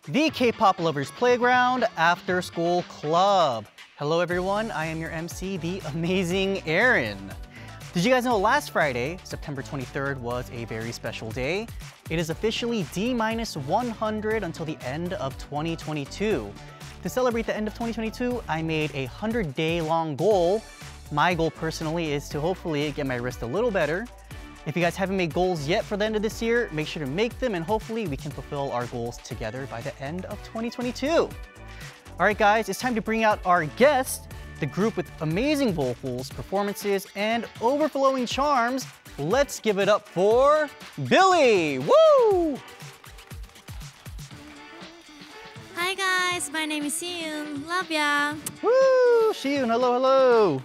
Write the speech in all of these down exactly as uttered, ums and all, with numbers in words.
the K-pop lovers playground after school club. Hello everyone, I am your M C, the amazing Aaron. Did you guys know last Friday, September twenty-third, was a very special day? It is officially D one hundred until the end of twenty twenty-two. To celebrate the end of twenty twenty-two, I made a one hundred day long goal. My goal personally is to hopefully get my wrist a little better. If you guys haven't made goals yet for the end of this year, make sure to make them and hopefully we can fulfill our goals together by the end of twenty twenty-two. All right guys, it's time to bring out our guest, the group with amazing vocals, performances, and overflowing charms. Let's give it up for Billy! Woo! Hi guys, my name is Siyoon. Love ya. Woo! Siyoon, hello, hello.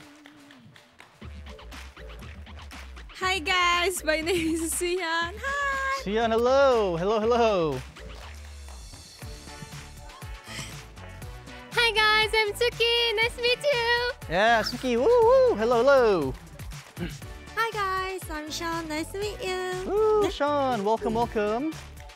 Hi guys, my name is Suyeon. Hi. Suyeon, hello, hello, hello. Hi guys, I'm Suki. Nice to meet you. Yeah, Suki, woo, woo, hello, hello. Hi guys, I'm Sean. Nice to meet you. Woo, Sean, welcome, welcome.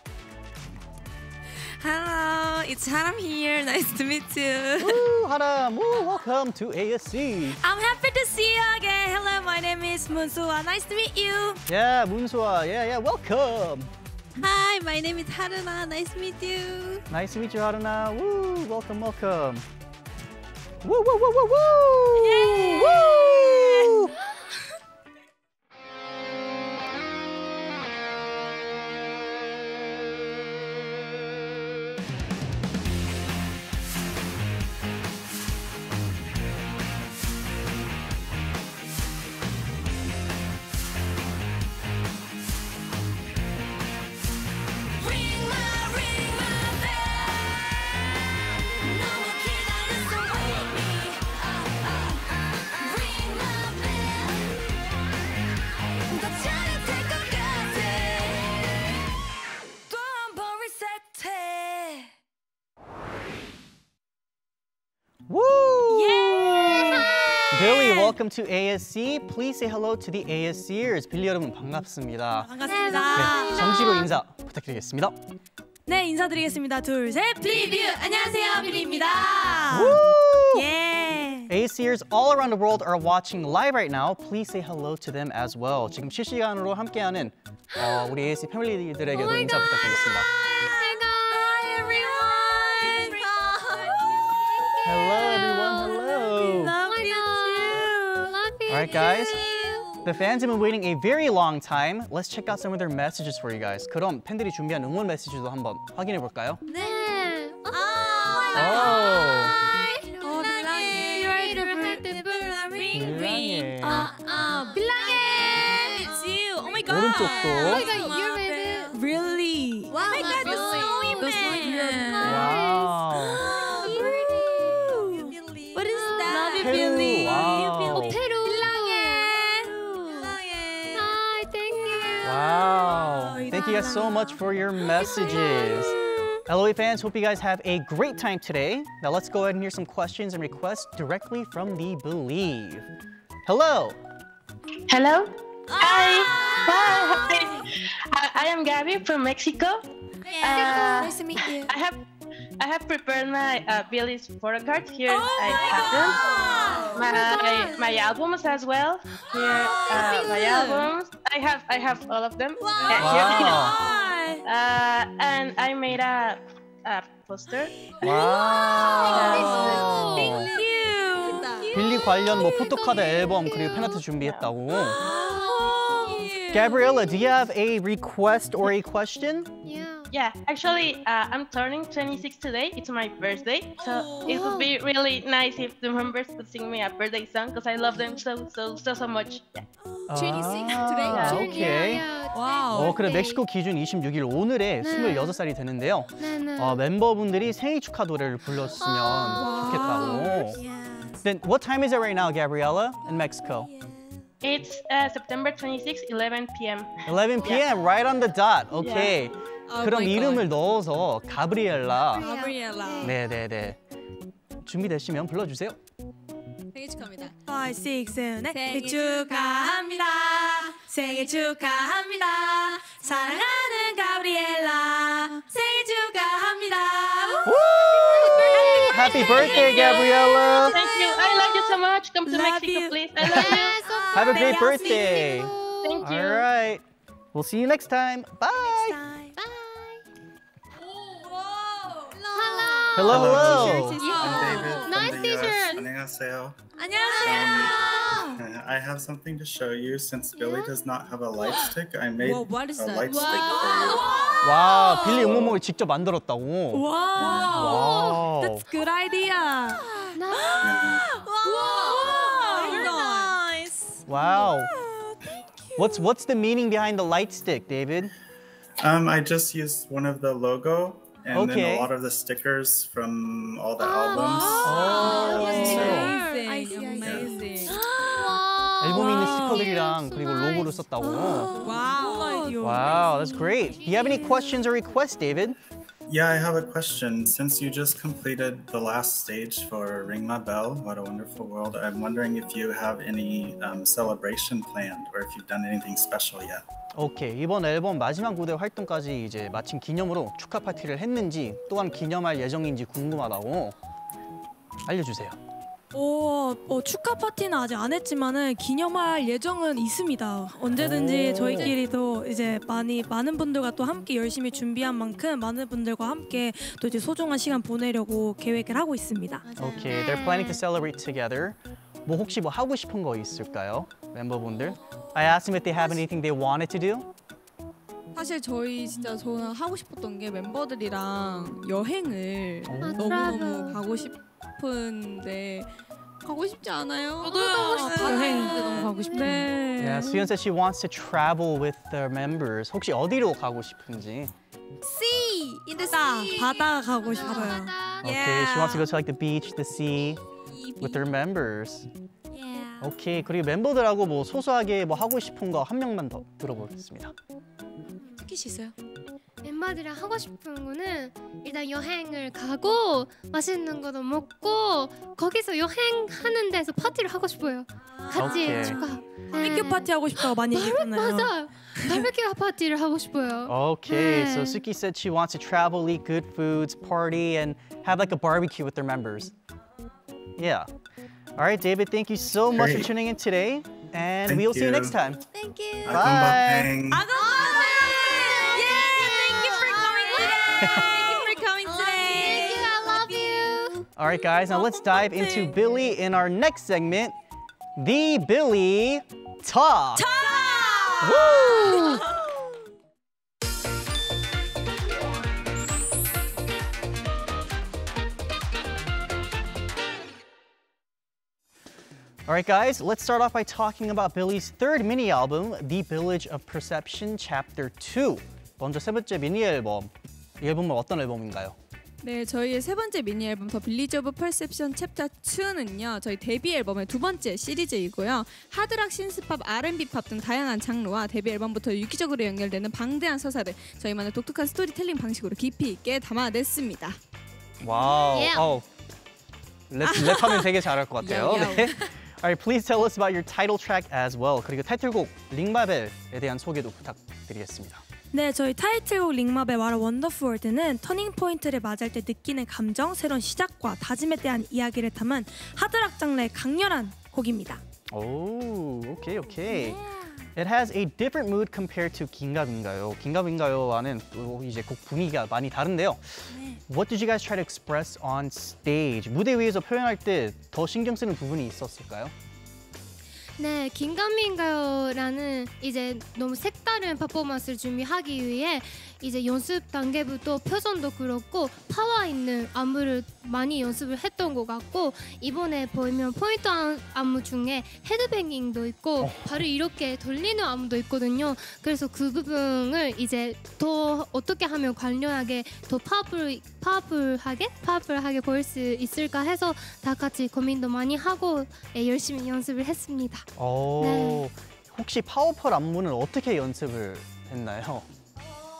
Hello, it's Haram here. Nice to meet you. Woo, Haram, woo, welcome to A S C. I'm happy to see you again. Hello, my name is Moonsua. Nice to meet you. Yeah, Moonsua, yeah, yeah, welcome. Hi, my name is Haruna. Nice to meet you. Nice to meet you, Haruna. Woo, welcome, welcome. Woo, woo, woo, woo, woo! Yay! Woo! Woo! Yeah! Billy, welcome to A S C. Please say hello to the ASCers. 빌리 여러분 반갑습니다. 반갑습니다. 네, 정식으로 인사 부탁드리겠습니다. 네, 인사드리겠습니다. 둘, 셋, 빌리뷰! 안녕하세요, 빌리입니다. Woo! 예. ASCers all around the world are watching live right now. Please say hello to them as well. 지금 실시간으로 함께하는 어, 우리 A S C 패밀리들에게도 Oh 인사 God. 부탁드리겠습니다. Hi guys. everyone. Hello everyone, hello. Love you too. Love you. All right guys, the fans have been waiting a very long time. Let's check out some of their messages for you guys. 그럼 팬들이 준비한 응원 메시지도 한번 확인해 볼까요? 네. 아, 오. 빌랑해. 아, 아, 빌랑해. It's you. Oh my god. 오른쪽도. Oh my god, you're baby. Really? Wow, Oh my god, the really? snowy man. 와우. What is that? Love you, 페루, Billy. 와우. 어, 페루. 빌랑해. Hi, thank you. Wow. Thank you guys so much for your messages. L O A fans, hope you guys have a great time today. Now let's go ahead and hear some questions and requests directly from the Believe. Hello. Hello. Hi. Hi. I, I am Gabby from Mexico. Yeah. Uh, Nice to meet you. I have I have prepared my uh, Billy's photo cards here. Oh, I have them. wow. My my albums as well. Here, uh, my albums. I have I have all of them. Wow. Uh, here. Wow. Uh, and I made a, a poster. 와우. Thank you. 빌리 관련 뭐 포토카드 앨범 그리고 팬아트 준비했다고. Gabriella, do you have a request or a question? Yeah. Yeah, actually, uh, I'm turning twenty-six today. It's my birthday, so it would be really nice if the members could sing me a birthday song because I love them so, so, so, so much. Yeah. twenty-six 아, today. 오케이. Yeah, yeah. 와우. 어, 그래 멕시코 기준 이십육 일 오늘에 네. 스물여섯 살이 되는데요. 네네. 어, 멤버분들이 생일 축하 노래를 불렀으면 좋겠다고. Yes. Then what time is it right now, Gabriella, in Mexico? It's uh, September twenty-sixth, eleven p m eleven p m right on the dot. 오케이. Oh 그럼 my 이름을 넣어서 가브리엘라. 가브리엘라. 네네네. 준비되시면 불러주세요. 생일 축하합니다. five, six, seven, eight. 생일 축하합니다. 생일 축하합니다. 사랑하는 가브리엘라. 생일 축하합니다. Happy birthday, Gabriella. Thank you. I love you so much. Come to Love Mexico, you. please. I love you. Yes, of Have a Bye, great Yasmin. birthday. Thank you. All right. We'll see you next time. Bye. Bye. Bye. Hello, Hello. hello. I'm David Nice from the U S. t-shirt. 안녕하세요. 안녕하세요. Uh, I have something to show you. Since Billy does not have a light stick, I made Whoa, what is a that? light stick for you. 와, 빌리 응원봉을 직접 만들었다고. Wow. 와우. That's good idea. Wow. Very nice. Wow. What's what's the meaning behind the light stick, David? Um, I just used one of the logo and Okay. then a lot of the stickers from all the albums. Oh. Amazing. I see, I see. Amazing. 앨범에 있는 Wow. 스티커들이랑 So 그리고 nice. 로고를 썼다고. Wow. Wow, that's great. Do you have any questions or requests, David? Yeah, I have a question. Since you just completed the last stage for Ring My Bell, What a Wonderful World, I'm wondering if you have any um, celebration planned or if you've done anything special yet. 오케이, 이번 앨범 마지막 무대 활동까지 이제 마친 기념으로 축하 파티를 했는지 또한 기념할 예정인지 궁금하다고 알려주세요. 오, 어, 축하 파티는 아직 안 했지만은 기념할 예정은 있습니다. 언제든지 오. 저희끼리도 이제 많이 많은 분들과 또 함께 열심히 준비한 만큼 많은 분들과 함께 또 이제 소중한 시간 보내려고 계획을 하고 있습니다. 오케이, they're planning to celebrate together. 뭐 혹시 뭐 하고 싶은 거 있을까요, 멤버분들? I asked them if they have anything they wanted to do. 사실 저희 진짜 저는 하고 싶었던 게 멤버들이랑 여행을 오. 너무너무 가고 싶은데 가고 싶지 않아요? 저도요. 여행 너무 가고 싶어요. 네. Yeah, Suyeon said she wants to travel with their members. 혹시 어디로 가고 싶은지? Sea in the 바다, sea. 바다 가고 싶어요. 바다. Okay, she wants to go to like the beach, the sea, with their members. Yeah. 오케이, 그리고 멤버들하고 뭐 소소하게 뭐 하고 싶은 거 한 명만 더 들어보겠습니다. 특히 씨 있어요? 멤버들이랑 하고 싶은 거는 일단 여행을 가고 맛있는 것도 먹고 거기서 여행하는 데서 파티를 하고 싶어요. 같이 오케이. 축하. 바비큐 파티 하고 싶다고 많이 얘기했잖아요. 맞아. 바베큐 파티를 하고 싶어요. Okay, so 네. Suki said she wants to travel, eat good foods, party, and have like a barbecue with their members. Yeah. All right, David, thank you so much for Great. tuning in today, and Thank we'll see you you. next time. Thank you. Bye. 아금바팽. Thank you. I love you. All right, guys, now let's dive into Billy in our next segment, The Billy Talk. Woo! All right, guys, let's start off by talking about Billy's third mini album, The Village of Perception Chapter two. 먼저 세 번째 미니 앨범. 이 앨범은 어떤 앨범인가요? 네, 저희의 세 번째 미니 앨범 더 빌리지 오브 퍼셉션 챕터 이는요. 저희 데뷔 앨범의 두 번째 시리즈이고요. 하드락, 신스팝, 알앤비 팝 등 다양한 장르와 데뷔 앨범부터 유기적으로 연결되는 방대한 서사를 저희만의 독특한 스토리텔링 방식으로 깊이 있게 담아냈습니다. 와우. Yeah. 어. 랩, 랩하면 되게 잘할 것 같아요. Yo, yo. 네. All right, please tell us about your title track as well. 그리고 타이틀곡 링마벨에 대한 소개도 부탁드리겠습니다. 네, 저희 타이틀곡 링마벨 What a Wonderful World는 터닝 포인트를 맞을 때 느끼는 감정, 새로운 시작과 다짐에 대한 이야기를 담은 하드락 장르의 강렬한 곡입니다. 오, 오케이, 오케이. It has a different mood compared to 긴가민가요. 긴가민가요와는 또 이제 곡 분위기가 많이 다른데요. What did you guys try to express on stage? 무대 위에서 표현할 때 더 신경 쓰는 부분이 있었을까요? 네, 긴가민가요라는 이제 너무 색다른 퍼포먼스를 준비하기 위해 이제 연습 단계부터 표정도 그렇고 파워 있는 안무를 많이 연습을 했던 것 같고 이번에 보이면 포인트 안- 안무 중에 헤드뱅잉도 있고 바로 이렇게 돌리는 안무도 있거든요. 그래서 그 부분을 이제 더 어떻게 하면 관련하게 더 파워풀, 파워풀하게 파워풀하게 보일 수 있을까 해서 다 같이 고민도 많이 하고 예, 열심히 연습을 했습니다. 오, 네. 혹시 파워풀 안무는 어떻게 연습을 했나요?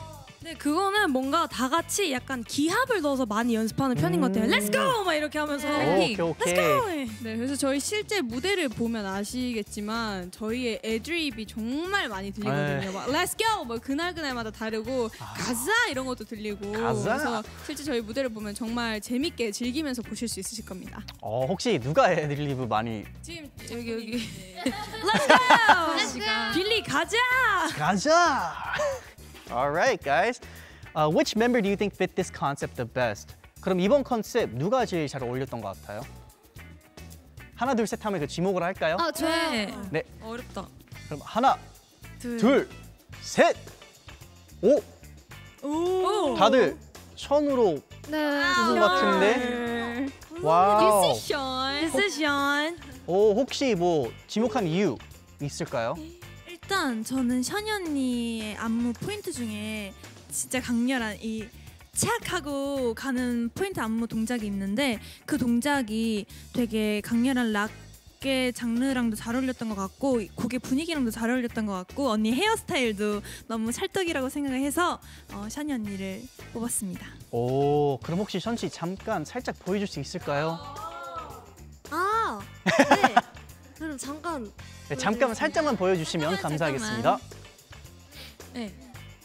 네, 그거는 뭔가 다 같이 약간 기합을 넣어서 많이 연습하는 편인 것 같아요. Let's go! 막 이렇게 하면서 오케이, 오케이. Let's go! 네, 그래서 저희 실제 무대를 보면 아시겠지만 저희의 애드립이 정말 많이 들리거든요. 막 Let's go! 뭐 그날 그날마다 다르고 아. 가자 이런 것도 들리고 가자. 그래서 실제 저희 무대를 보면 정말 재밌게 즐기면서 보실 수 있으실 겁니다. 어, 혹시 누가 애드리브 많이 지금 여기 여기 Let's go! Let's go! 빌리 가자! 가자! All right, guys. Uh, which member do you think fit this concept the best? 그럼 이번 컨셉 누가 제일 잘 어울렸던 것 같아요? 하나, 둘, 셋 하면 그 지목을 할까요? 어, 좋아요. 네. 네. 어렵다. 그럼 하나, 둘, 둘, 셋, 오. 오. 다들 천으로 네. 뽑은 것 같은데. 와우. 디시션 Decision. 오, 혹시 뭐 지목한 이유 있을까요? 일단 저는 션이 언니의 안무 포인트 중에 진짜 강렬한 이 착하고 가는 포인트 안무 동작이 있는데 그 동작이 되게 강렬한 락의 장르랑도 잘 어울렸던 것 같고 곡의 분위기랑도 잘 어울렸던 것 같고 언니 헤어스타일도 너무 찰떡이라고 생각을 해서 어, 션이 언니를 뽑았습니다. 오, 그럼 혹시 션 씨 잠깐 살짝 보여줄 수 있을까요? 아, 네. 그럼 잠깐. 네, 잠깐만 살짝만 보여주시면 감사하겠습니다. 네.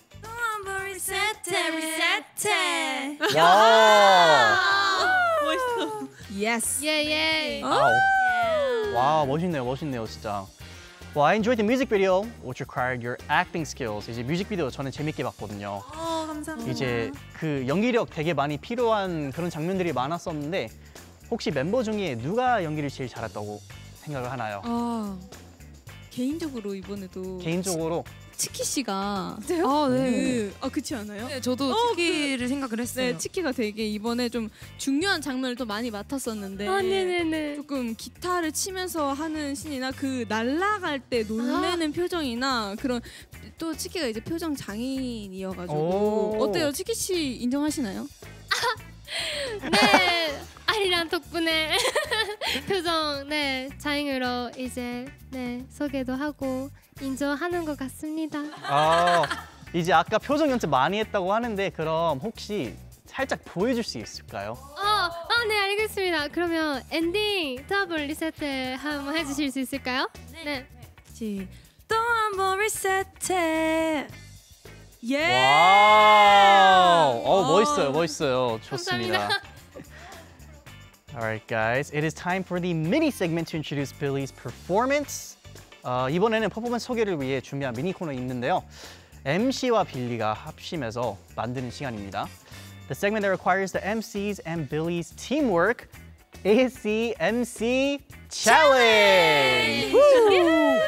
리셋해 리셋해. 와, 멋있어. 예스. 예, 예. 와우. 와, 멋있네요, 멋있네요, 진짜. Well, I enjoyed the music video, which required your acting skills. 이제 뮤직비디오 저는 재밌게 봤거든요. 어, 감사합니다. 이제 그 연기력 되게 많이 필요한 그런 장면들이 많았었는데 혹시 멤버 중에 누가 연기를 제일 잘했다고 생각을 하나요? 아 개인적으로 이번에도 개인적으로 치키 씨가 아, 그, 아 그렇지 않아요? 네, 저도 어, 치키를 생각을 했어요. 네, 치키가 되게 이번에 좀 중요한 장면을 또 많이 맡았었는데 아, 네네네. 조금 기타를 치면서 하는 신이나 그 날아갈 때 놀래는 표정이나 그런 또 치키가 이제 표정 장인이어가지고 오. 어때요? 치키 씨 인정하시나요? 네, 아리랑 덕분에 표정 네 장인으로 이제 네 소개도 하고 인정하는 것 같습니다. 아, 이제 아까 표정 연습 많이 했다고 하는데 그럼 혹시 살짝 보여줄 수 있을까요? 어, 아, 네 알겠습니다. 그러면 엔딩 더블 리세트 한번 해주실 수 있을까요? 네. 시- 또 한 번 리셋해. 예. 와우, 어, 어. 멋있어요, 멋있어요. 좋습니다. 감사합니다. Alright, guys, it is time for the mini segment to introduce Billy's performance. 어, 이번에는 퍼포먼스 소개를 위해 준비한 미니 코너 있는데요. 엠씨와 빌리가 합심해서 만드는 시간입니다. The segment that requires the 엠씨's and Billy's teamwork, 에이씨 엠씨 Challenge! Woo!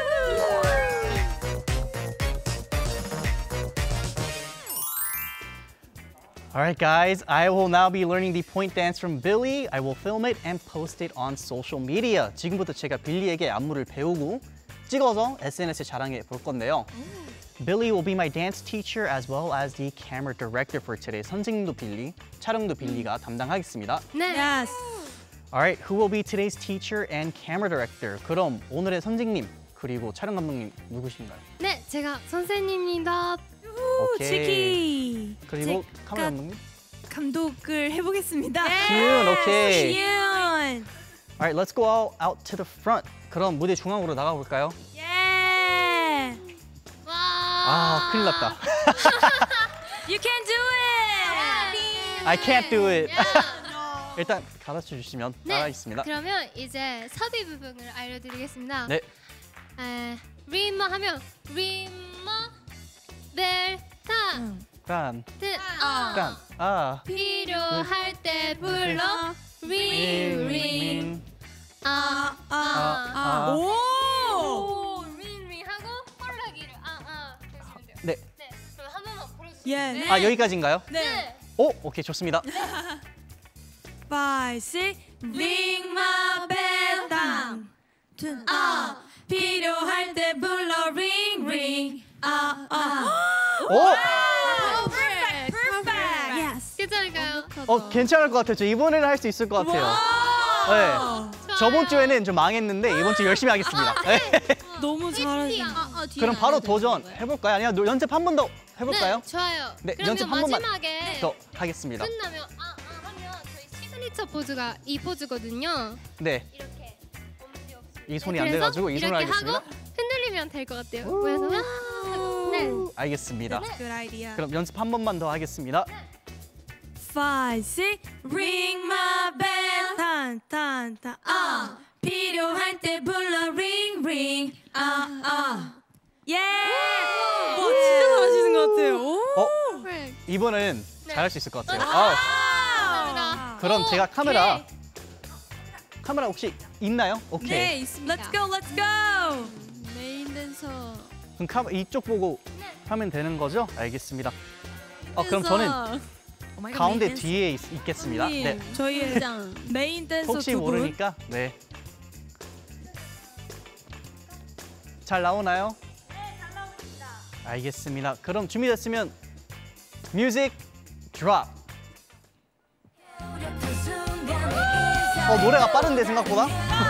Alright guys, I will now be learning the point dance from Billy. I will film it and post it on social media. 지금부터 제가 빌리에게 안무를 배우고 찍어서 에스엔에스에 자랑해 볼 건데요. Billy will be my dance teacher as well as the camera director for today. 선생님도 빌리, 촬영도 빌리가 담당하겠습니다. 네. Yes. Alright, who will be today's teacher and camera director? 그럼 오늘의 선생님 그리고 촬영 감독님 누구신가요? 네, 제가 선생님입니다. 오, 오케이. 치키. 그리고 제가 카메라 감독님? 감독을 해보겠습니다. 지윤, 오케이. 지윤. Alright, let's go all out to the front. 그럼 무대 중앙으로 나가 볼까요? 예. 와. 아, 큰일 났다. You can do it. I can't do it. 야. 일단 가르쳐 주시면 네. 따라하겠습니다. 그러면 이제 섭외 부분을 알려드리겠습니다. 네. 에, 리머 하면 리머 벨타 깐, 뜻 깐, 아. 필요할 때 불러 링 링 아 아 아. 오. 링링 하고 홀라기를 아아 해주시면 돼요. 네. 네. 그럼 한 번만 보여주세요. 예. 아, 여기까지인가요? 네. 오, 오케이, 좋습니다. Five, six, ring my bell down. 아, 필요할 때 불러 ring ring. 아, 아. 오! Perfect, perfect. Yes. 괜찮을까요? 어, 괜찮을 것 같아요. 저 이번에는 할 수 있을 것 같아요. 네. 저번 주에는 좀 망했는데 이번 주 열심히 하겠습니다. 네. 너무 잘하시네. 아, 아, 그럼 바로 도전 해볼까요? 아니면 연습 한 번 더 해볼까요? 네, 좋아요. 네, 그러면 연습 한 번만 마지막에 더 하겠습니다. 끝나면 아, 아 하면 저희 시그니처 포즈가 이 포즈거든요. 네, 이렇게 엄지 없이. 이 손이 네, 안 그래서 돼가지고 이 손을 이렇게 하겠습니다. 하고 흔들리면 될 것 같아요. 그래서 와 하고. 네. 알겠습니다. Good idea. 그럼 연습 한 번만 더 하겠습니다. Five, six, ring my bell. 탄탄탄. 아. 필요할 때 불러 ring ring. 아 아. 예. 와 진짜 잘하시는 것 같아요. 오. 어, 이번엔 네. 잘할 수 있을 것 같아요. 아, 아, 감사합니다. 그럼 오, 제가 카메라 오케이. 카메라 혹시 있나요? 오케이. 네, 있습니다. Let's go, let's go. 메인 댄서. 그럼 카, 이쪽 보고 하면 되는 거죠? 알겠습니다. 어, 그럼 저는 Oh my God, 가운데 메인 댄서. 뒤에 있, 있겠습니다. 네. 저희의 메인 댄서 혹시 두 분. 모르니까 네. 잘 나오나요? 네, 잘 나옵니다. 알겠습니다. 그럼 준비됐으면 뮤직 드롭. 어, 노래가 빠른데 생각보다?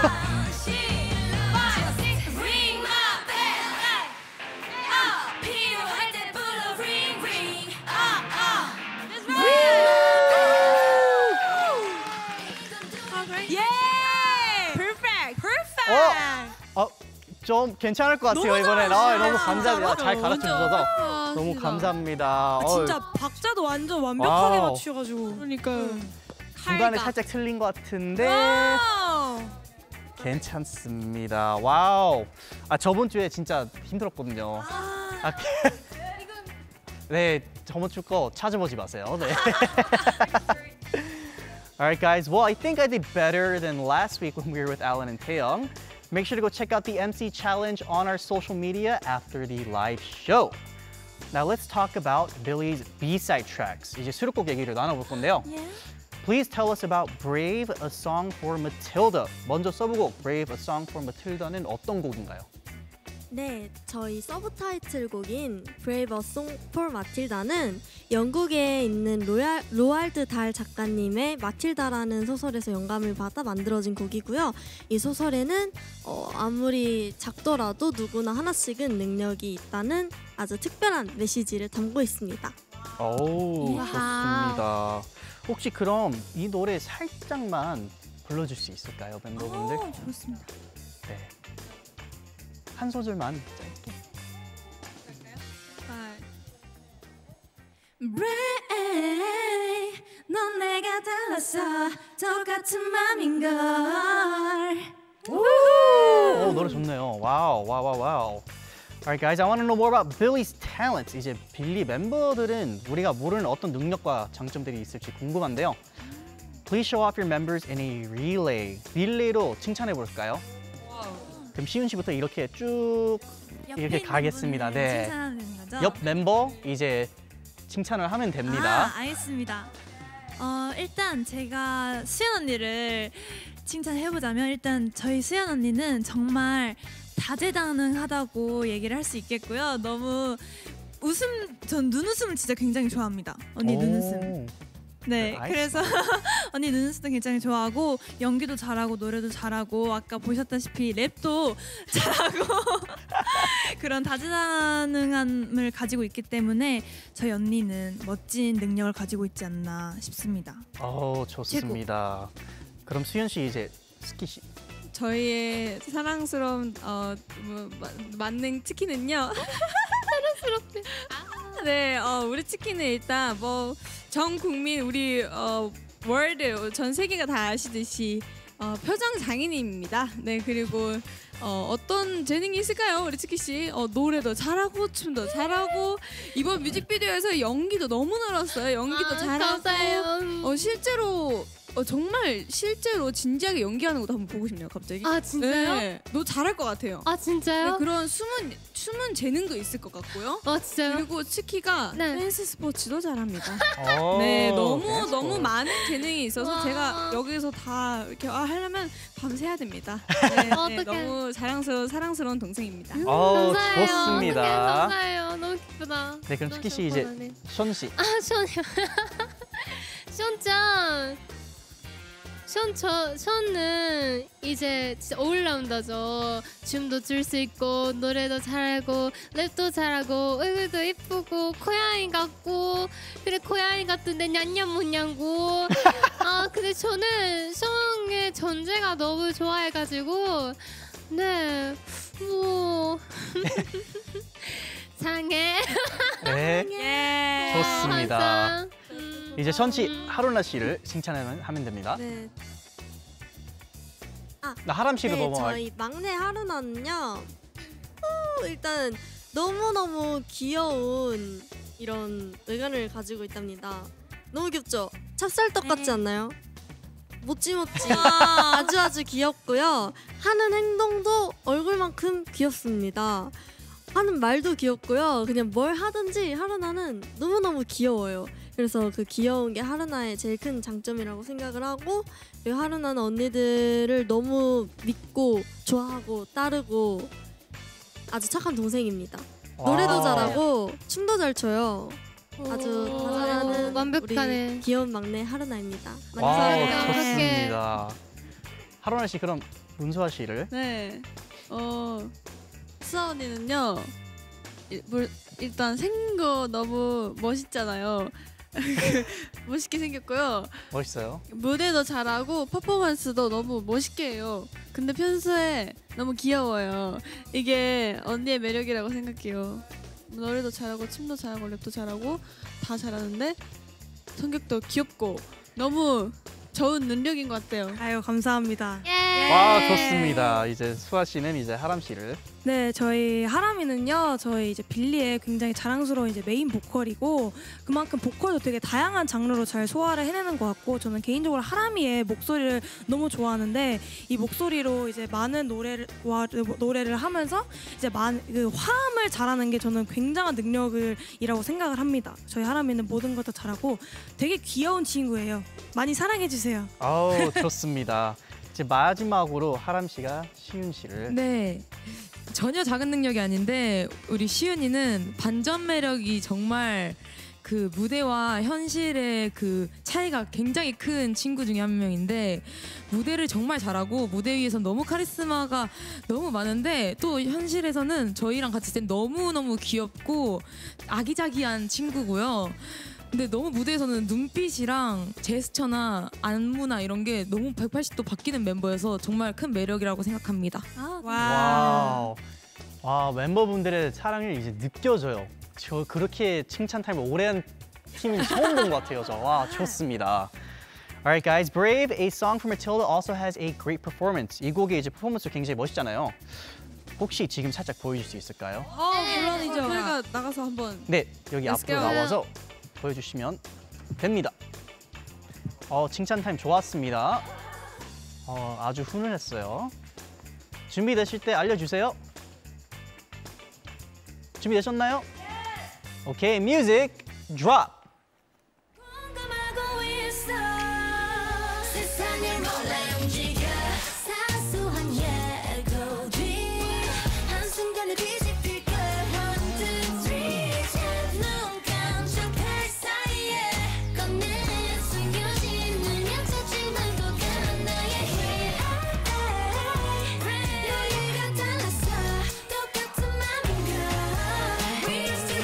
예! Perfect, perfect. 어, 어, 좀 괜찮을 것 같아요. 너무 이번엔. 잘하시네요, 아, 너무 진짜로. 감사합니다. 잘 가르쳐 주셔서 아, 너무 진짜. 감사합니다. 아, 어, 진짜 박자도 완전 완벽하게 와우. 맞추셔가지고. 그러니까요. 중간에 살짝 틀린 것 같은데 와우. 괜찮습니다. 와우. 아, 저번 주에 진짜 힘들었거든요. 아, 네, 저번 주 거 찾아보지 마세요. 네. Alright guys, well I think I did better than last week when we were with Alan and Taeyong. Make sure to go check out the M C challenge on our social media after the live show. Now let's talk about Billy's B-side tracks. 이제 수록곡 얘기를 나눠볼 건데요. Please tell us about Brave, a song for Matilda. 먼저 서브곡 Brave, a song for Matilda는 어떤 곡인가요? 네, 저희 서브 타이틀곡인 Brave a Song for Matilda는 영국에 있는 로얄, 로알드 달 작가님의 마틸다라는 소설에서 영감을 받아 만들어진 곡이고요. 이 소설에는 어, 아무리 작더라도 누구나 하나씩은 능력이 있다는 아주 특별한 메시지를 담고 있습니다. 오, 와우. 좋습니다. 혹시 그럼 이 노래 살짝만 불러줄 수 있을까요, 멤버분들? 오, 좋습니다. 네. 한 소절만 짧게. Brave, 넌 내가 달랐어. 똑같은 맘인걸. 오, 노래 좋네요. 와우, 와우, 와우, 와우. Alright guys, I want to know more about Billy's talents. 이제 빌리 멤버들은 우리가 모르는 어떤 능력과 장점들이 있을지 궁금한데요. Please show off your members in a relay. 릴레이로 칭찬해 볼까요? 그럼 시윤 씨부터 이렇게 쭉 옆에 이렇게 있는 가겠습니다. 분을 네. 칭찬하면 되는 거죠? 옆 멤버 이제 칭찬을 하면 됩니다. 아, 알겠습니다. 어, 일단 제가 수연 언니를 칭찬해보자면 일단 저희 수연 언니는 정말 다재다능하다고 얘기를 할 수 있겠고요. 너무 웃음, 전 눈웃음을 진짜 굉장히 좋아합니다. 언니 오. 눈웃음. 네, 나이스. 그래서 언니 눈웃음도 굉장히 좋아하고 연기도 잘하고 노래도 잘하고 아까 보셨다시피 랩도 잘하고 그런 다재다능함을 가지고 있기 때문에 저희 언니는 멋진 능력을 가지고 있지 않나 싶습니다. 어, 좋습니다. 그럼 수윤 씨 이제 스키 씨. 저희의 사랑스러운 어, 뭐, 마, 만능 치킨은요. 사랑스럽대. 네, 어, 우리 치킨은 일단 뭐 전 국민 우리 어, 월드 전 세계가 다 아시듯이 어, 표정 장인입니다. 네, 그리고 어, 어떤 재능이 있을까요, 우리 치킨 씨? 어, 노래도 잘하고 춤도 잘하고 이번 뮤직비디오에서 연기도 너무 늘었어요. 연기도 아, 잘하고 감사해요. 어, 실제로 어, 정말 실제로 진지하게 연기하는 것도 한번 보고 싶네요, 갑자기. 아 진짜요? 네, 너 잘할 것 같아요. 아 네, 진짜요? 그런 숨은 숨은 재능도 있을 것 같고요. 아 진짜요? 그리고 치키가 네. 댄스 스포츠도 잘합니다. 오, 네, 너무 댄스 너무 스포츠. 많은 재능이 있어서 와. 제가 여기서 다 이렇게 아, 하려면 밤새야 됩니다. 네, 네, 어떡해. 너무 자랑스러운 사랑스러운 동생입니다. 어, 감사해요. 좋습니다. 어떡해, 감사해요. 너무 기쁘다. 네, 그럼 스키 씨 이제 션 씨. 아 시원해요. 시원짱. 션, 저, 저는 이제 진짜 올라운다죠. 춤도 출 수 있고 노래도 잘하고 랩도 잘하고 얼굴도 이쁘고 고양이 같고 그래 고양이 같은데 냠냠 못 냠고 아 근데 저는 션의 존재가 너무 좋아해가지고 네 뭐 사랑해. 네, 예. 좋습니다. 항상, 음, 이제 션씨 음. 하루나 씨를 칭찬하면 하면 됩니다. 네. 나 하람 씨로 네, 넘어갈. 저희 막내 하루나는요. 어, 일단 너무너무 귀여운 이런 외관을 가지고 있답니다. 너무 귀엽죠? 찹쌀떡 같지 않나요? 모찌모찌 아주 아주 귀엽고요. 하는 행동도 얼굴만큼 귀엽습니다. 하는 말도 귀엽고요. 그냥 뭘 하든지 하루나는 너무너무 귀여워요. 그래서 그 귀여운 게 하루나의 제일 큰 장점이라고 생각을 하고, 그리고 하루나는 언니들을 너무 믿고 좋아하고 따르고 아주 착한 동생입니다. 노래도 와우. 잘하고 춤도 잘 춰요. 아주 오, 다정한 완벽하네. 우리 귀여운 막내 하루나입니다. 많이 와우, 사랑해요. 좋습니다. 하루나 씨 그럼 문수아 씨를. 네. 어 수아 언니는요. 일, 물, 일단 생긴 거 너무 멋있잖아요. 멋있게 생겼고요. 멋있어요. 무대도 잘하고 퍼포먼스도 너무 멋있게 해요. 근데 평소에 너무 귀여워요. 이게 언니의 매력이라고 생각해요. 노래도 잘하고 춤도 잘하고 랩도 잘하고 다 잘하는데 성격도 귀엽고 너무 좋은 능력인 것 같아요. 아유 감사합니다. 예. 와, 좋습니다. 이제 수아 씨는 이제 하람 씨를. 네, 저희 하람이는요, 저희 이제 빌리의 굉장히 자랑스러운 이제 메인 보컬이고, 그만큼 보컬도 되게 다양한 장르로 잘 소화를 해내는 것 같고, 저는 개인적으로 하람이의 목소리를 너무 좋아하는데, 이 목소리로 이제 많은 노래를 와, 노래를 하면서 이제 많은 그 화음을 잘하는 게 저는 굉장한 능력이라고 생각을 합니다. 저희 하람이는 모든 것 다 잘하고 되게 귀여운 친구예요. 많이 사랑해 주세요. 아우, 좋습니다. 이제 마지막으로 하람 씨가 시윤 씨를. 네. 전혀 작은 능력이 아닌데 우리 시윤이는 반전 매력이 정말 그 무대와 현실의 그 차이가 굉장히 큰 친구 중에 한 명인데 무대를 정말 잘하고 무대 위에서 너무 카리스마가 너무 많은데 또 현실에서는 저희랑 같이 있을 땐 너무너무 귀엽고 아기자기한 친구고요. 근데 너무 무대에서는 눈빛이랑 제스처나 안무나 이런 게 너무 백팔십 도 바뀌는 멤버여서 정말 큰 매력이라고 생각합니다. 아, 와우. 와, 멤버분들의 사랑을 이제 느껴져요. 저 그렇게 칭찬 타임을 오래 한 팀은 처음 본 것 같아요. 저. 와, 좋습니다. Alright guys, Brave, a song from Matilda also has a great performance. 이 곡의 이제 퍼포먼스 굉장히 멋있잖아요. 혹시 지금 살짝 보여줄 수 있을까요? 어, 물론이죠. 저희가 나가서 한번. 네, 여기 Let's 앞으로 go. 나와서 보여주시면 됩니다. 어, 칭찬 타임 좋았습니다. 어, 아주 훈훈했어요. 준비되실 때 알려주세요. 준비되셨나요? 오케이, 뮤직 드롭. 공감하고 있어 세상을 몰래 움직여 사소한 예고들 한순간에 뒤집힐 걸 One, two, three 눈 깜짝할 사이에 꺼내는 숨겨진 눈약 찾지만 또 다른 나의 힘 너희가 달랐어 똑같은 맘인가 We're still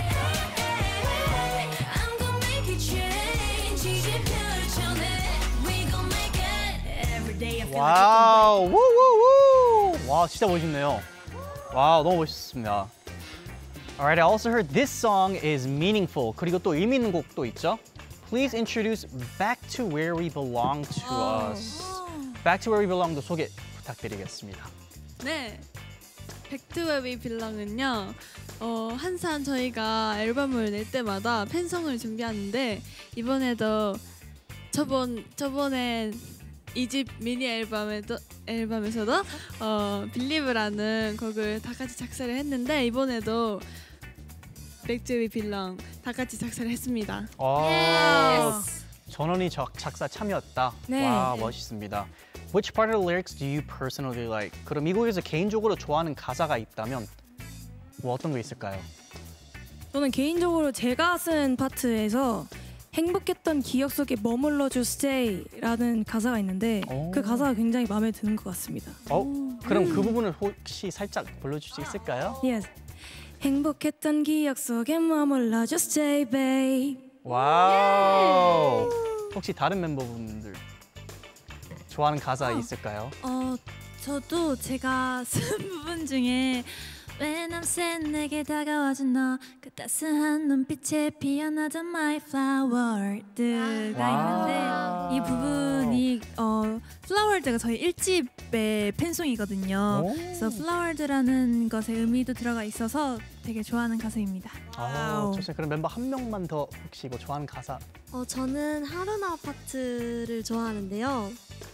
right I'm gonna make you change 이제 펼쳐내 We gon' make it Every day I feel 와우, 우우우. 와, 진짜 멋있네요. 와우, 너무 멋있습니다. Alright, I also heard this song is meaningful. 그리고 또 의미 있는 곡도 있죠. Please introduce Back to Where We Belong to Us. Back to Where We Belong도 소개 부탁드리겠습니다. 네. 백투웨이 빌랑은요. 어, 항상 저희가 앨범을 낼 때마다 팬송을 준비하는데 이번에도 저번 저번에 이 집 미니 앨범에도 앨범에서도 어, 빌리브라는 곡을 다 같이 작사를 했는데 이번에도 백투웨이 빌랑 다 같이 작사를 했습니다. 아, 전원이 작, 작사 참여했다. 네. 와, 멋있습니다. Which part of the lyrics do you personally like? 그럼 이 곡에서 개인적으로 좋아하는 가사가 있다면 뭐 어떤 거 있을까요? 저는 개인적으로 제가 쓴 파트에서 행복했던 기억 속에 머물러줘 stay라는 가사가 있는데 오. 그 가사가 굉장히 마음에 드는 것 같습니다. 어? 그럼 그 부분을 혹시 살짝 불러줄 수 있을까요? Yes. 행복했던 기억 속에 머물러줘 stay babe. 와우. 혹시 다른 멤버분들 좋아하는 가사 있을까요? 어, 저도 제가 쓴 부분 중에 When I'm sad 내게 다가와준 너 그 따스한 눈빛에 피어나던 my flower들가 있는데 이 부분이 어, flower들가 저희 일 집의 팬송이거든요. 오. 그래서 flower들라는 것의 의미도 들어가 있어서 되게 좋아하는 가사입니다. 아, 좋습니다. 그럼 멤버 한 명만 더 혹시 뭐 좋아하는 가사? 어, 저는 하루나 파트를 좋아하는데요.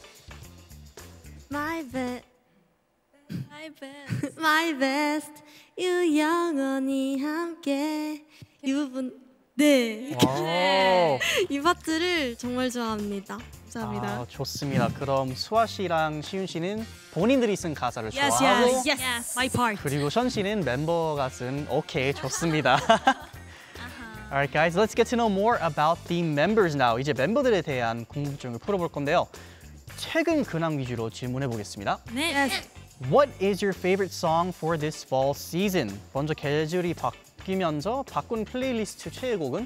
My best, My best. my best, you 영원히 함께. 이 부분, 네. 와. 이 파트를 정말 좋아합니다. 감사합니다. 아, 좋습니다. 그럼 수아 씨랑 시윤 씨는 본인들이 쓴 가사를 Yes, 좋아하고 yes, yes. My part. 그리고 션 씨는 멤버가 쓴 오케이 좋습니다. Alright guys, let's get to know more about the members now. 이제 멤버들에 대한 궁금증을 풀어볼 건데요. 최근 근황 위주로 질문해 보겠습니다. 네. What is your favorite song for this fall season? 먼저 계절이 바뀌면서 바꾼 플레이리스트 최애곡은?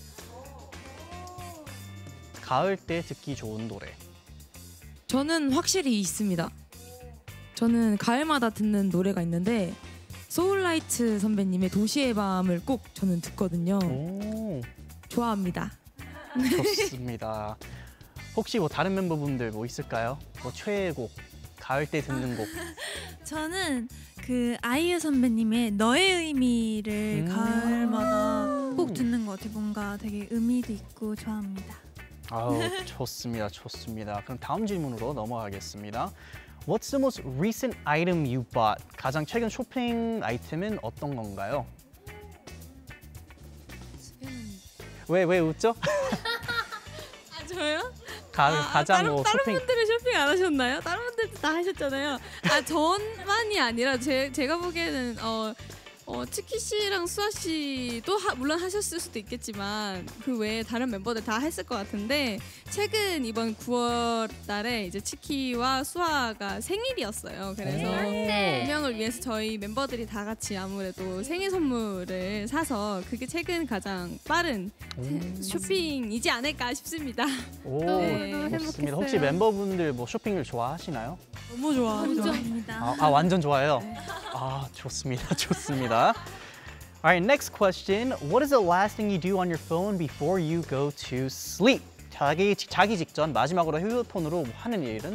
가을 때 듣기 좋은 노래. 저는 확실히 있습니다. 저는 가을마다 듣는 노래가 있는데 소울라이트 선배님의 도시의 밤을 꼭 저는 듣거든요. 오, 좋아합니다. 좋습니다. 혹시 뭐 다른 멤버분들 뭐 있을까요? 뭐 최애곡, 가을 때 듣는 곡. 저는 그 아이유 선배님의 너의 의미를 음. 가을마다 꼭 듣는 것 같아요. 뭔가 되게 의미도 있고 좋아합니다. 아우, 좋습니다, 좋습니다. 그럼 다음 질문으로 넘어가겠습니다. What's the most recent item you bought? 가장 최근 쇼핑 아이템은 어떤 건가요? 왜, 왜 웃죠? 아 저요? 가, 아, 가장 다른, 뭐 다른 쇼핑. 분들은 쇼핑 안 하셨나요? 다른 분들도 다 하셨잖아요. 아 전만이 아니라 제, 제가 보기에는 어, 어, 치키 씨랑 수아 씨도 하, 물론 하셨을 수도 있겠지만 그 외에 다른 멤버들 다 했을 것 같은데 최근 이번 구월 달에 이제 치키와 수아가 생일이었어요. 그래서 운명을 위해서 저희 멤버들이 다 같이 아무래도 생일 선물을 사서 그게 최근 가장 빠른 쇼핑이지 않을까 싶습니다. 오, 네, 좋습니다. 혹시 멤버분들 뭐 쇼핑을 좋아하시나요? 너무 좋아합니다. 좋아합니다. 아, 아 완전 좋아해요. 아, 좋습니다, 좋습니다. Alright, next question. What is the last thing you do on your phone before you go to sleep? 자기 자기 직전 마지막으로 휴대폰으로 하는 일은?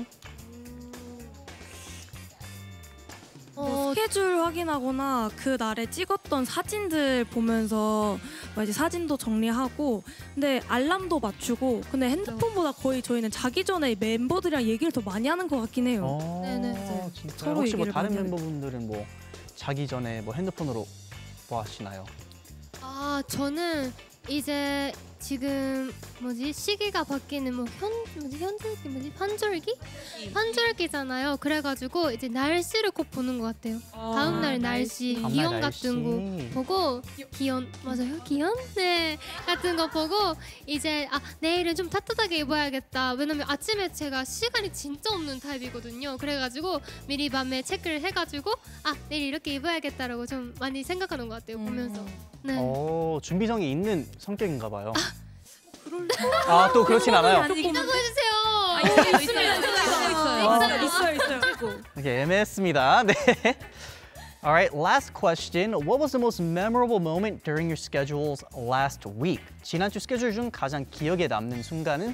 어, 스케줄 확인하거나 그 날에 찍었던 사진들 보면서 뭐 이제 사진도 정리하고 근데 알람도 맞추고 근데 핸드폰보다 거의 저희는 자기 전에 멤버들이랑 얘기를 더 많이 하는 것 같긴 해요. 어, 네네. 진짜. 서로 혹시 뭐 얘기를 다른 많이 하는- 멤버분들은 뭐 자기 전에 뭐 핸드폰으로 뭐 하시나요? 아 저는 이제 지금 뭐지 시기가 바뀌는 뭐 현 뭐지 현절기 뭐지 환절기 환절기잖아요. 그래가지고 이제 날씨를 꼭 보는 것 같아요. 다음 날 날씨, 다음날 기온 날씨. 같은 거 보고 기온 맞아요 기온 네 같은 거 보고 이제 아 내일은 좀 따뜻하게 입어야겠다. 왜냐면 아침에 제가 시간이 진짜 없는 타입이거든요. 그래가지고 미리 밤에 체크를 해가지고 아 내일 이렇게 입어야겠다라고 좀 많이 생각하는 것 같아요. 보면서 네. 어, 준비성이 있는 성격인가 봐요. 아, 또 그렇진 않아요. 있다고 해주세요. 있어요, 있어요, 있어요, 있어요, 있어요. 이렇게 애매했습니다. 네. Alright, last question. What was the most memorable moment during your schedules last week? 지난주 스케줄 중 가장 기억에 남는 순간은?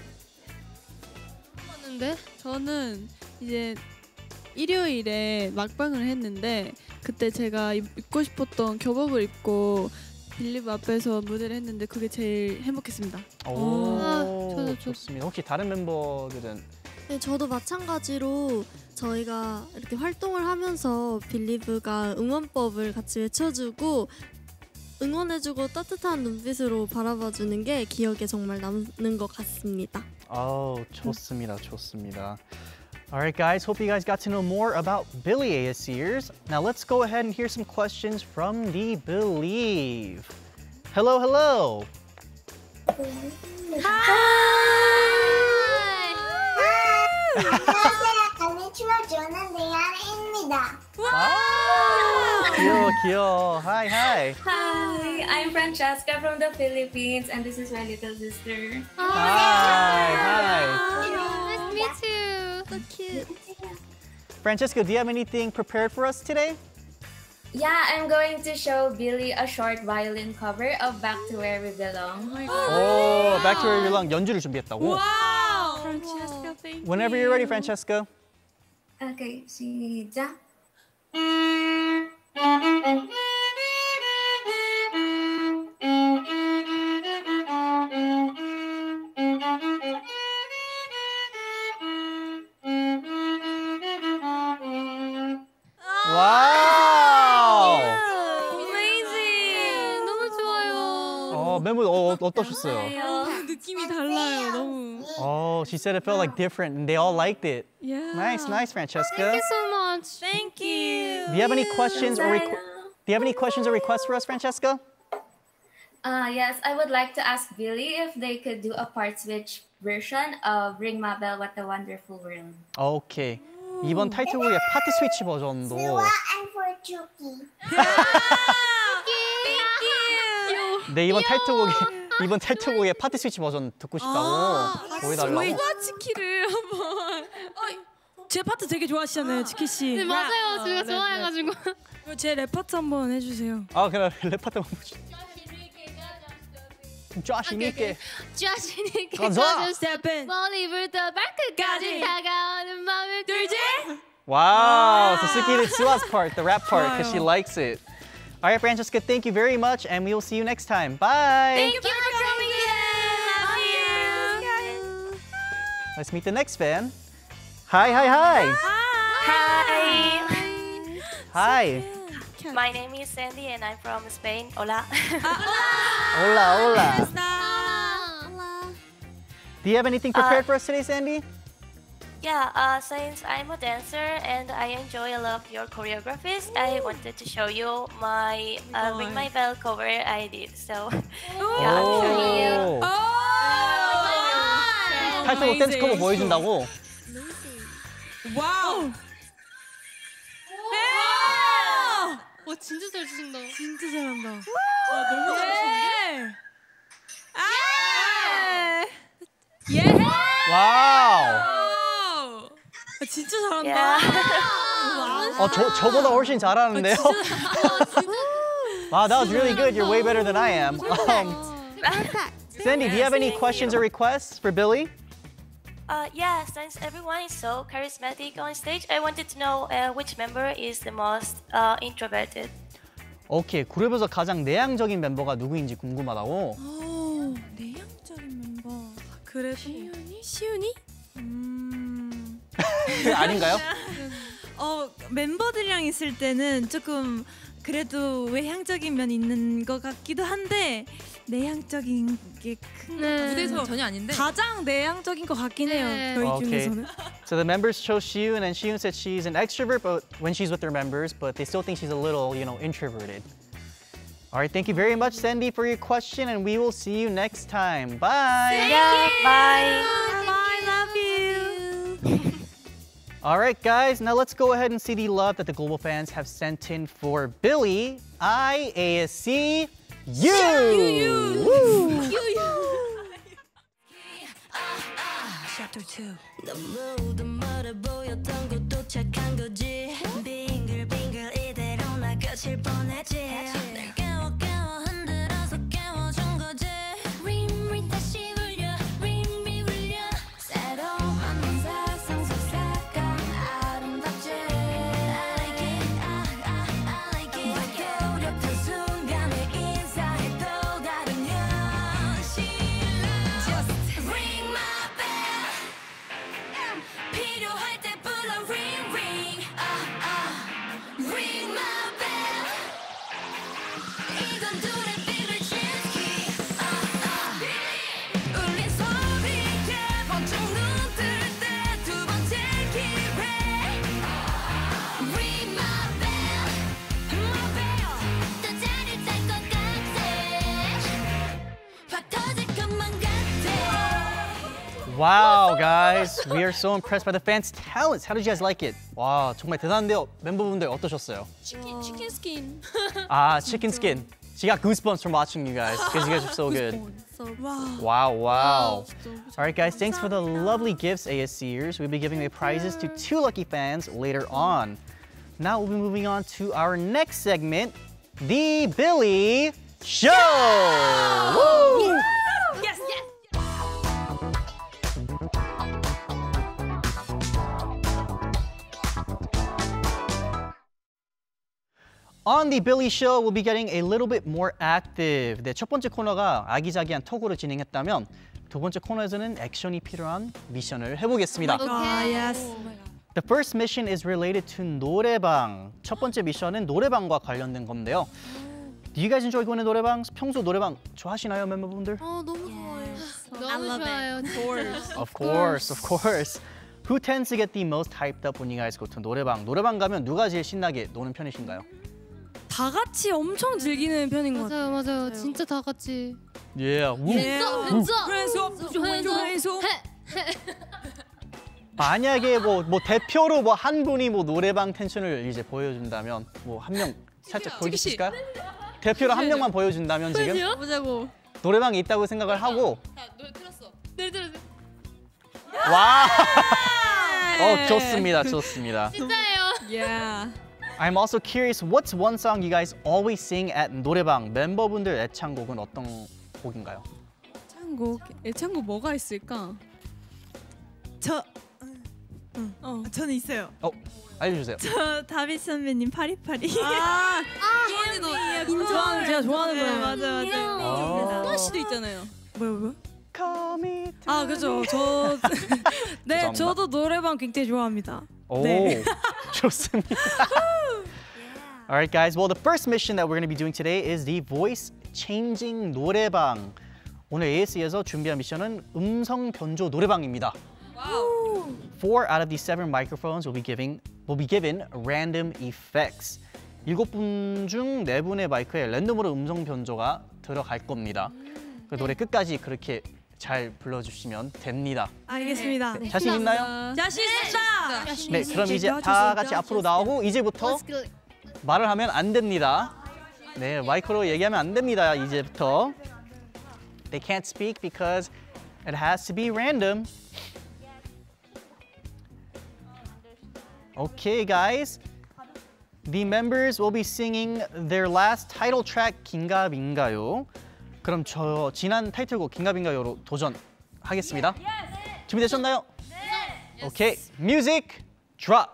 봤는데 저는 이제 일요일에 막방을 했는데 그때 제가 입- 입고 싶었던 교복을 입고 빌리브 앞에서 무대를 했는데 그게 제일 행복했습니다. 오, 아, 저도, 저도. 좋습니다. 혹시 다른 멤버들은? 네, 저도 마찬가지로 저희가 이렇게 활동을 하면서 빌리브가 응원법을 같이 외쳐주고 응원해주고 따뜻한 눈빛으로 바라봐주는 게 기억에 정말 남는 것 같습니다. 어, 좋습니다, 좋습니다. Alright guys, hope you guys got to know more about Billie ASCers. Now let's go ahead and hear some questions from the Believe. Hello, hello. 안녕하세요. 건니치와 저는 레아입니다. 아, 귀여워, 귀여워. Hi, hi. Hi, I'm Francesca from the Philippines, and this is my little sister. Hi, hi. Nice to meet you. So cute. Francesca, do you have anything prepared for us today? Yeah, I'm going to show Billy a short violin cover of Back to Where We Belong. Oh, Back to Where We Belong 연주를 준비했다고? Wow! Francesca, thank you. Whenever you're ready, Francesca. Okay, 시작. 와우! Amazing. 너무 좋아요. 어, 멤버 어, 어떠셨어요? 느낌이 달라요, 너무. Oh, she said it felt like different and they all liked it. Yeah. Nice, nice, Francesca. Thank you so much. Thank you. Do you have any questions or requ- Do you have any questions or requests for us, Francesca? Uh, yes, I would like to ask Billy if they could do a part switch version of Ring My Bell, What a Wonderful World. 오케이. 이번 타이틀곡의 파티 스위치 버전도 Sua and for Chucky. 네, 이번 타이틀곡에 이번 타이틀곡의 파티 스위치 버전 듣고 싶다고 보여달라고. 수아 치키를 한번. 어, 제 파트 되게 좋아하시잖아요, 치키 씨. 네, 맞아요. 제가 네, 좋아해가지고. 네. 제 랩 파트 한번 해주세요. 아, 그럼 랩 파트 한번 보죠. 자신 있게. 자신 있게 가자. 가주세요. 머리부터 발끝까지 다가오는 마음을 들지. Wow, so Suki did Sua's part, the rap part, because she likes it. All right, Francesca, thank you very much, and we will see you next time. Bye. Thank you for coming in. Love you. Let's meet the next fan. Hi, hi, hi. Hi. Hi. My name is Sandy and I'm from Spain. Hola. Hola, hola. Do you have anything prepared Uh, for us today, Sandy? Yeah, uh, since I'm a dancer and I enjoy a lot of your choreographies, I wanted to show you my uh, Ring My Bell cover I did. So, yeah, I'm showing you. 타이틀곡 댄스 커버 보여준다고? 와우. 와 진짜 잘 추신다. 진짜 잘한다. 와, 너무 잘하시는데? 아! 예! 와우. 아, 진짜 잘한다. Yeah. 어, 저, 저보다 훨씬 잘하는데요? Wow, that was really good. You're way better than I am. Um, Sandy, do you have any questions or requests for Billy? Uh, yeah, since everyone is so charismatic on stage, I wanted to know uh, which member is the most uh, introverted. 오케이, 그룹에서 가장 내향적인 멤버가 누구인지 궁금하다고? 오, 내향적인 멤버. 그래, 시윤이? 시윤이? 음... 아닌가요? 어, 멤버들이랑 있을 때는 조금 그래도 외향적인 면이 있는 것 같기도 한데 내향적인 게 큰 네. 무대에서 전혀 아닌데 가장 내향적인 것 같긴 해요. 네. 저희 Okay. 중에서는. So the members chose Shiyun, and Shiyun said she's an extrovert but when she's with their members, but they still think she's a little, you know, introverted. All right, thank you very much, Sandy, for your question, and we will see you next time. Bye. Yeah, bye. Bye, love you. All right, guys, now let's go ahead and see the love that the global fans have sent in for Billy. I A S C U. Woo. Chapter two. 너무도 멀어 보였던 곳 도착한 거지. 빙글빙글 이대로 나 끝일 뻔했지. 날 깨워 깨워 흔들어서 깨워준 거지. Ring ring 다시 울려 ring ring 울려. 새로 만난 세상 속 색감 아름답지. I like it, I, I, I like it. 밝게 우렸던 순간에 인사해 또 다른 현실로. Just ring my bell. 필요할 때 불러 ring ring. Ah, ah. Ring my bell. Wow, guys, we are so impressed by the fans' talents. How did you guys like it? 와, 정말 대단한데요. 멤버분들 어떠셨어요? 치킨 치킨 스킨. Ah, chicken skin. She got goosebumps from watching you guys because you guys are so good. 와. Wow, wow. All right, guys, thanks for the lovely gifts, ASCers. We'll be giving away prizes to two lucky fans later on. Now we'll be moving on to our next segment, The Billy Show. Woo! Yes, yes. On the Billy Show, we'll be getting a little bit more active. 네, 첫 번째 코너가 아기자기한 톡으로 진행했다면 두 번째 코너에서는 액션이 필요한 미션을 해보겠습니다. 아, yes. The first mission is related to 노래방. 첫 번째 미션은 노래방과 관련된 건데요. Do you guys enjoy going to 노래방? 평소 노래방 좋아하시나요, 멤버분들? 어, 너무 좋아요. 너무 좋아요. Of course, of course. Who tends to get the most hyped up when you guys go to 노래방? 노래방 가면 누가 제일 신나게 노는 편이신가요? 다 같이 엄청 즐기는 편인 것 같아요. 맞아요, 맞아요. 진짜 다 같이. Yeah. 우. 만약에 뭐, 뭐 대표로 뭐 한 분이 뭐 노래방 텐션을 이제 보여준다면 뭐 한 명 살짝 보여주실까요? 대표로 한 명만 보여준다면 지금 보자고. 노래방에 있다고 생각을 하고. 노래 들었어. 노래 들었어. 와. 어 좋습니다, 좋습니다. 진짜예요. Yeah. I'm also curious, what's one song you guys always sing at 노래방? 멤버분들 애창곡은 어떤 곡인가요? 애창곡, 애창곡 뭐가 있을까? 저, 응, 어, 저는 있어요. 어, 알려주세요. 저 다빗 선배님 파리파리. 아, 아, 좋아하는 제가 좋아하는 네, 거예요. 맞아, 맞아. 아. 수아 씨도 있잖아요. 뭐요, 뭐요? Call me. 아, 그죠. 저, 네, 죄송합니다. 저도 노래방 굉장히 좋아합니다. 오, 네. 좋습니다. All right, guys. Well, the first mission that we're going to be doing today is the voice changing 노래방. 오늘 에이에스에서 준비한 미션은 음성 변조 노래방입니다. 와우. Four out of these seven microphones will be giving will be given random effects. 일곱 분 중 네 분의 마이크에 랜덤으로 음성 변조가 들어갈 겁니다. 그 노래 끝까지 그렇게 잘 불러주시면 됩니다. 알겠습니다. 네, 자신 있나요? 자신 있습니다. 네, 그럼 이제 다 같이 앞으로 나오고 이제부터 말을 하면 안 됩니다. 네, 마이크로 얘기하면 안 됩니다. 이제부터. They can't speak because it has to be random. Okay, guys. The members will be singing their last title track, 긴가민가요. 그럼 저 지난 타이틀곡 긴가민가요로 도전하겠습니다. 준비되셨나요? 네. Okay, music drop.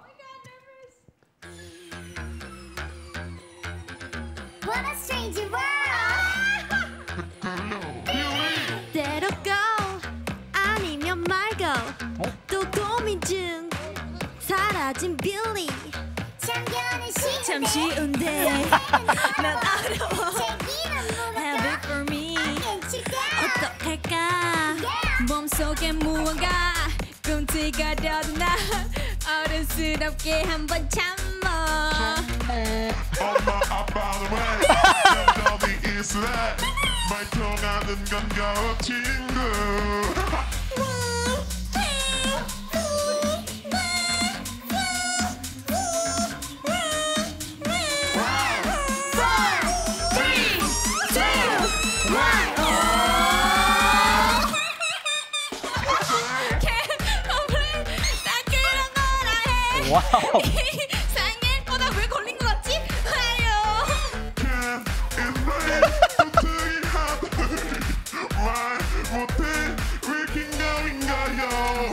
What a strange world. 때로 go 아니면 말고 또 고민 중 사라진 빌리 참견은 싫은데 참 쉬운데 난 어려워. Have it for me. 어떡할까? 몸속에 무언가 꿈틀거려도 나 어른스럽게 한번 참아. 엄마 아빠는 왜 영감이 있으래 말 통하는 건 겨우 친구 와우. 이상해. 어, 나 왜 걸린 거 같지? 아유. 말 못해 왜 긴가민가요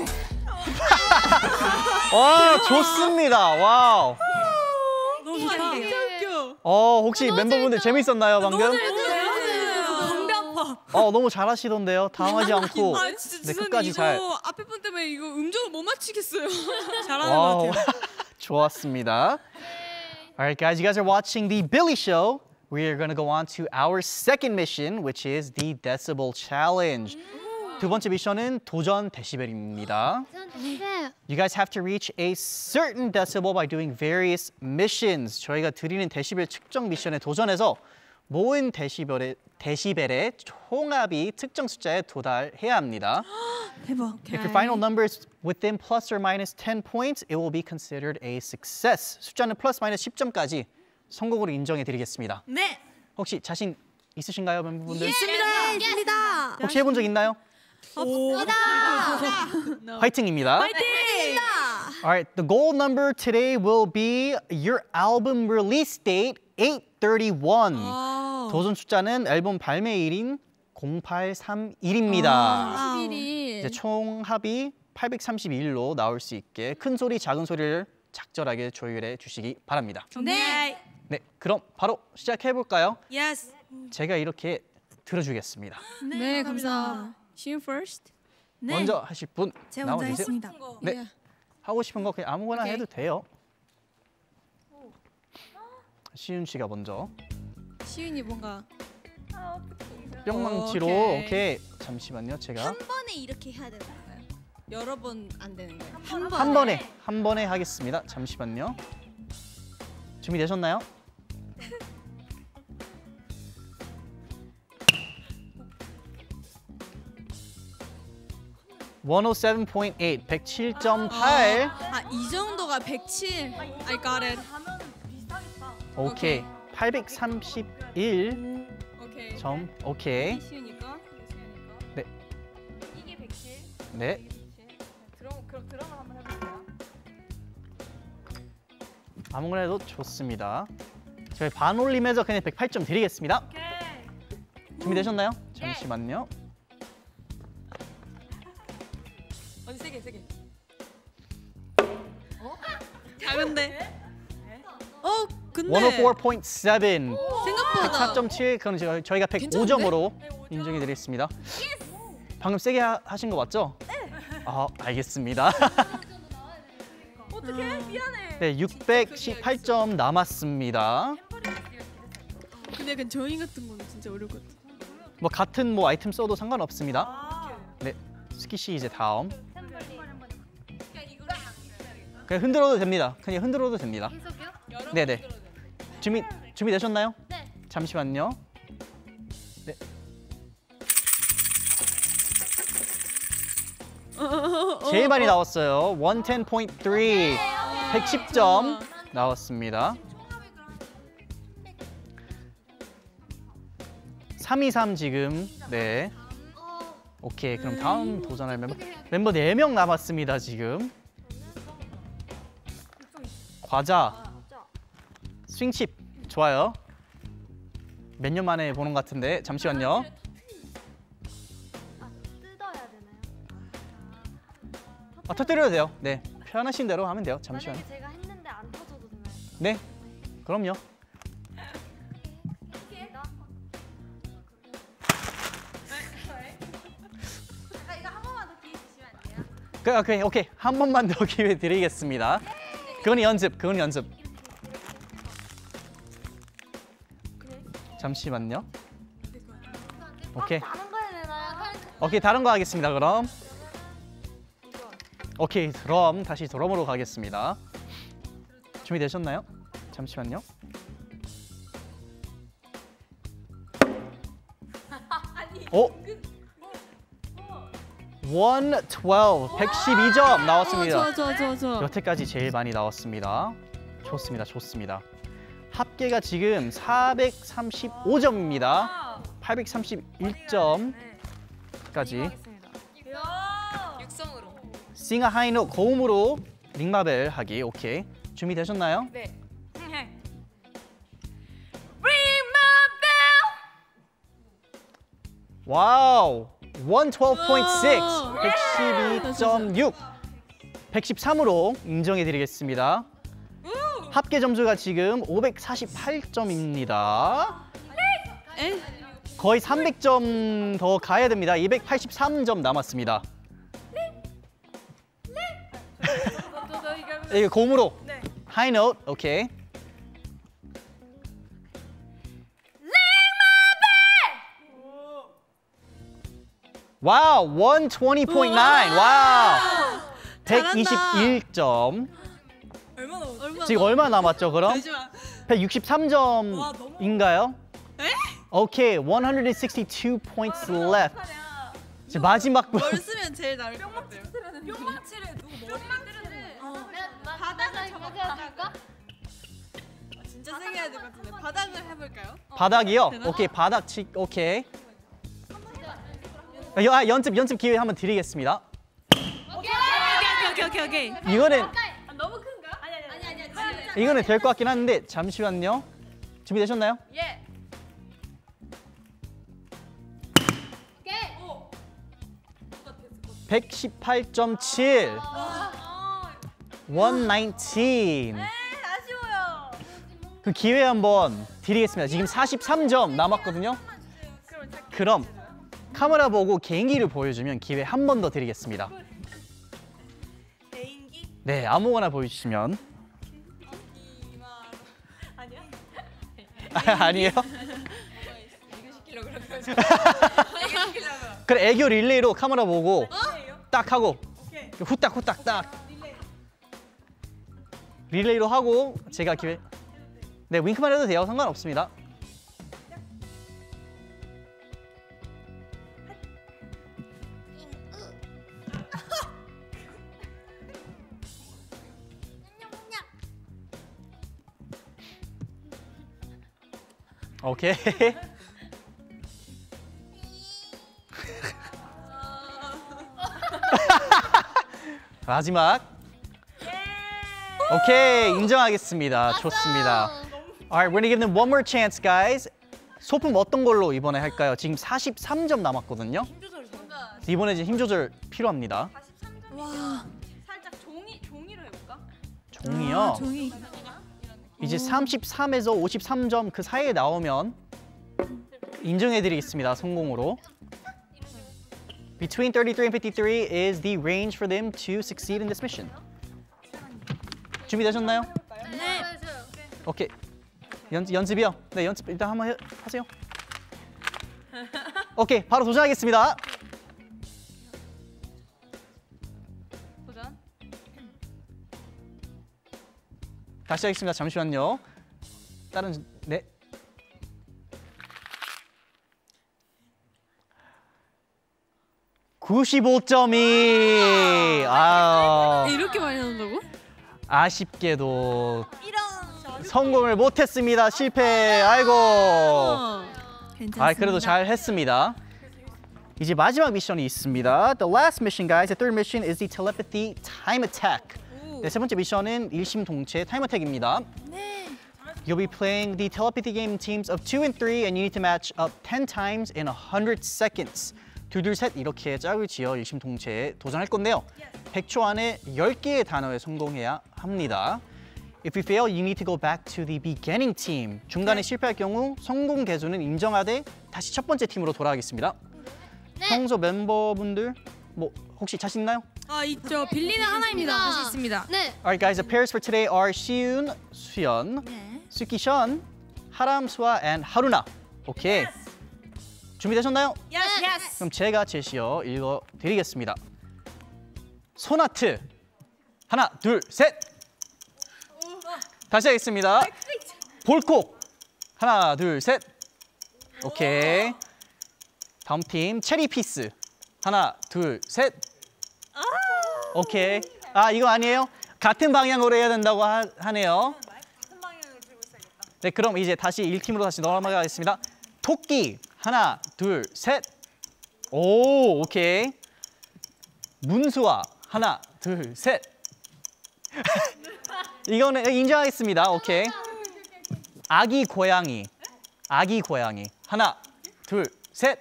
와, 좋습니다. 와우. 너무 좋다. 진짜 웃겨. 어, 혹시 멤버분들 재밌었나요, 방금? 담배 아파. 어, 너무 잘하시던데요. 당하지 않고. 아, 진짜 네, 지선이 끝까지 이거 잘. 앞에 분 때문에 이거 음정을 못 맞추겠어요. 잘하는 와우. 것 같아요. 좋았습니다. All right, guys, you guys are watching The Billy Show. We are going to go on to our second mission, which is the Decibel Challenge. 두 번째 미션은 도전 데시벨입니다. You guys have to reach a certain decibel by doing various missions. 저희가 드리는 데시벨 측정 미션에 도전해서 모은 데시벨의, 데시벨의 총합이 특정 숫자에 도달해야 합니다. 대박. If your final number is within plus or minus ten points, it will be considered a success. 숫자는 플러스 마이너스 십 점까지 성공으로 인정해 드리겠습니다. 네. 혹시 자신 있으신가요, 멤버분들? 있습니다. 있습니다. 혹시 해본 적 있나요? 없습니다. 화이팅입니다. 파이팅! Alright, the goal number today will be your album release date eight thirty-one. 도전 숫자는 앨범 발매일인 공팔삼일입니다. 아, 이제 총 합이 팔백삼십일로 나올 수 있게 큰 소리, 작은 소리를 적절하게 조율해 주시기 바랍니다. 네. 네, 그럼 바로 시작해 볼까요? Yes. 제가 이렇게 들어주겠습니다. 네, 감사합니다. 시윤 first. 네. 먼저 하실 분 제가 먼저 나와주세요. 했습니다. 네, 하고 싶은 거 그냥 아무거나 오케이. 해도 돼요. 시윤 씨가 먼저 시윤이 뭔가 뿅망치로 오케이. 오케이. 잠시만요, 제가 한 번에 이렇게 해야 되는 건가요? 여러 번 안 되는 거예요? 한, 한 번에 한 번에 하겠습니다. 잠시만요. 준비되셨나요? 백칠 point eight, 백칠 점 팔. 아, 이 정도가 백칠. I got it. 오케이. 팔백삼십일 오케이. 점. 오케이. 시윤이가. 네. 이게 백칠. 네. 드럼 그럼 드럼을 한번 해볼게요. 아무거나 해도 좋습니다. 저희 반 올리면서 그냥 백팔 점 드리겠습니다. 준비되셨나요? 잠시만요. 언니 세게 세게. 어? 작은데. 어, 근데 백사 point seven. 생각보다 백사 점 칠. 그럼 저희- 저희가 백오 점으로 인정해 드리겠습니다. 방금 세게 하, 하신 거 맞죠? 네. 아, 알겠습니다. 어떡해? 미안해. 네, 육백십팔 점 남았습니다. 근데 약간 저희 같은 거는 진짜 어려울 것 같아. 뭐 같은 뭐 아이템 써도 상관없습니다. 네, 스키 씨 이제 다음. 그냥 흔들어도 됩니다. 그냥 흔들어도 됩니다. 네, 네. 준비 준비 되셨나요? 네. 잠시만요. 네. 제일 많이 나왔어요. 백십 point three. 백십 점 나왔습니다. 삼이삼 지금. 네. 오케이. 그럼 다음 도전할 멤버 멤버 네 명 남았습니다, 지금. 과자. 스윙칩. 좋아요. 몇 년 만에 보는 것 같은데. 잠시만요. 아, 터뜨려도 돼요. 네. 편하신 대로 하면 돼요. 잠시만요. 제가 했는데 안 터져도 되나요? 네. 그럼요. 이거 한 번만 더 기회 주시면 안 돼요? 그, 오케이, 오케이. 한 번만 더 기회 드리겠습니다. 그건 연습, 그건 연습. 잠시만요. 오케이. 다른 거 해야 되나요? 오케이, 다른 거 하겠습니다, 그럼. 오케이, 드럼. 다시 드럼으로 가겠습니다. 준비되셨나요? 잠시만요. 오! 백십이, 백십이 점 나왔습니다. 어, 좋아, 좋아, 좋아, 좋아. 여태까지 제일 많이 나왔습니다. 좋습니다, 좋습니다. 합계가 지금 사백삼십오 점입니다. 팔백삼십일 점까지. 육성으로. 싱어 하이노 고음으로 링마벨 하기. 오케이. 준비되셨나요? 네. 와우. 백십이 point six. 백십이 점 육. 백십삼으로 인정해 드리겠습니다. 합계 점수가 지금 오백사십팔 점입니다. 거의 삼백 점 더 가야 됩니다. 이백팔십삼 점 남았습니다. 이거 고음으로. 하이 노트. 오케이. 와우, 백이십 point nine. 와우. 백이십일 점. 얼마나 얼마 지금 얼마 남았죠, 그럼? 백육십삼 점인가요? Okay, one hundred sixty-two points left. 이제 마지막 분. 뭘 쓰면 제일 나을 것 같아요? 뿅망치를 누구 머리를 어. 바닥을 잡아볼까? 진짜 세게 해야 될 것 같은데 바닥을 해볼까요? 바닥이요? 오케이, 바닥 치. 오케이. 여, 아, 연습 연습 기회 한번 드리겠습니다. 오케이 오케이 오케이 오케이. 이거는 아, 너무 큰가? 아니 아니 아니 아니. 이거는 될 것 같긴 한데 잠시만요. 준비되셨나요? 예. 백십팔 점 칠. 백십구. 아쉬워요. 그 기회 한번 드리겠습니다. 지금 사십삼 점 남았거든요. 그럼 카메라 보고 개인기를 보여주면 기회 한 번 더 드리겠습니다. 개인기? 네, 아무거나 보여주시면. 아니야? 아니에요? 이거 시키려고 그러는 거죠? 이거 시키려고. 그래, 애교 릴레이로 카메라 보고 어? 딱 하고 후딱 후딱 딱 릴레이로 하고 제가 기회. 네, 윙크만 해도 돼요. 상관없습니다. 오케이. 마지막. 오케이, 인정하겠습니다. 좋습니다. Alright, we're gonna give them one more chance, guys. 소품 어떤 걸로 이번에 할까요? 지금 사십삼 점 남았거든요. 이번에 이제 힘 조절 필요합니다. 와. 살짝 종이 종이로 해볼까? 종이요. 아, 종이. 이제 삼십삼에서 오십삼 점 그 사이에 나오면 인정해드리겠습니다. 성공으로. Between thirty-three and fifty-three is the range for them to succeed in this mission. 준비되셨나요? 네. 오케이. 연, 연습이요? 네, 연습 일단 한번 해, 하세요. 오케이, 바로 도전하겠습니다. 도전. 다시 하겠습니다. 잠시만요. 다른, 네. 구십오 점이 아, 이렇게 많이 나온다고? 아쉽게도 성공을 못했습니다. 실패. 아이고. 아, 그래도 잘 했습니다. 이제 마지막 미션이 있습니다. The last mission, guys. The third mission is the telepathy time attack. 네, 세 번째 미션은 일심동체 타임 어택입니다. 네. You'll be playing the telepathy game in teams of two and three, and you need to match up ten times in one hundred seconds. 둘, 둘, 셋 이렇게 짝을 지어 일심동체에 도전할 건데요. 백 초 안에 열 개의 단어에 성공해야 합니다. If you fail, you need to go back to the beginning team. 중간에 실패할 경우 성공 개수는 인정하되 다시 첫 번째 팀으로 돌아가겠습니다. 네. 평소 멤버분들 뭐 혹시 자신 있나요? 아, 있죠. 빌리는 하나입니다. 자신 자신 있습니다. 네. Alright, guys. The pairs for today are 시윤, 수연, 네. 수키션, 하람, 수아, and 하루나. 오케이. Okay. 준비되셨나요? Yes, yes. 그럼 제가 제시어 읽어드리겠습니다. 소나트. 하나, 둘, 셋. 다시 하겠습니다. 볼콕. 하나, 둘, 셋. 오케이. 다음 팀 체리피스. 하나, 둘, 셋. 오케이. 아, 이거 아니에요? 같은 방향으로 해야 된다고 하, 하네요. 같은 방향으로 들고 있어야겠다. 네, 그럼 이제 다시 일 팀으로 다시 넘어가겠습니다. 토끼. 하나, 둘, 셋. 오, 오케이. 문수아. 하나, 둘, 셋. 이거는 인정하겠습니다. 오케이. 아기 고양이. 아기 고양이. 하나, 둘, 셋.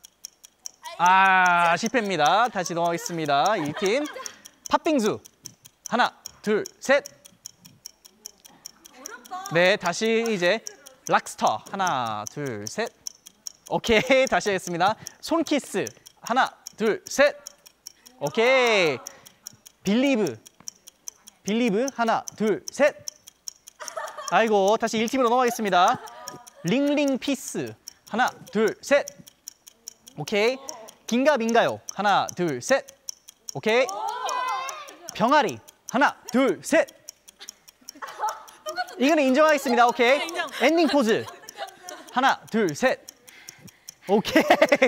아, 실패입니다. 다시 넘어가겠습니다. 일 팀. 팥빙수. 하나, 둘, 셋. 네, 다시 이제 락스터. 하나, 둘, 셋. 오케이, 다시 하겠습니다. 손키스. 하나, 둘, 셋. 오케이. 빌리브. 빌리브. 하나, 둘, 셋. 아이고, 다시 일 팀으로 넘어가겠습니다. 링링 피스. 하나, 둘, 셋. 오케이. 긴가민가요. 하나, 둘, 셋. 오케이. 병아리. 하나, 둘, 셋. 이거는 인정하겠습니다. 오케이. 엔딩 포즈. 하나, 둘, 셋. 오케이.